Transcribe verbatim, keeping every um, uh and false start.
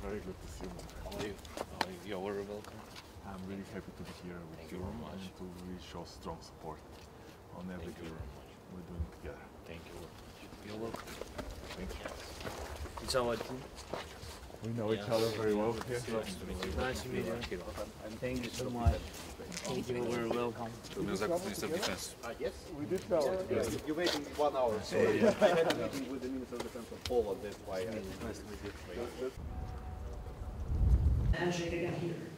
Very good to see you. How are you? How are you? You're very welcome. I'm really happy to be here with Thank you, you very much. and to really show strong support on Thank everything you very much. we're doing together. Thank you very much. You're welcome. Thank you. It's our team. We know each Yeah. other very well here. Nice to meet you. Nice to meet you. Thank you so much. Thank you. Very welcome. Minister of Defense. Uh, yes, We did tell it. yes. You're waiting one hour. So I had a meeting with the Minister of Defense of Poland. That's why. I, nice to meet you. Handshake again here.